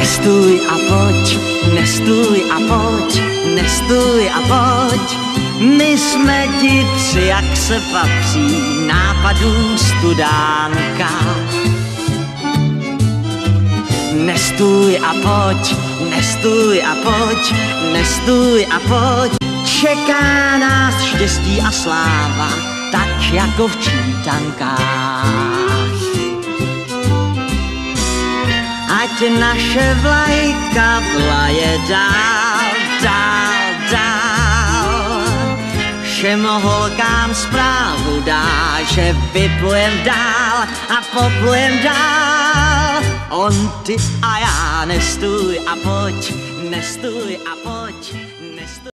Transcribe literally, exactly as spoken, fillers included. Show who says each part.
Speaker 1: Nestůj a pojď, nestůj a pojď, nestůj a pojď. My jsme ti tři, jak se patří, nápadů studánka. Nestůj a pojď, nestůj a pojď, nestůj a pojď. Čeká nás štěstí a sláva, tak jako v čítankách. Ať naše vlajka vlaje dál, dál, dál. Všem holkám zprávu dá, že vyplujem dál a poplujem dál. On, ty a já, nestůj a pojď, nestůj a pojď, nestůj.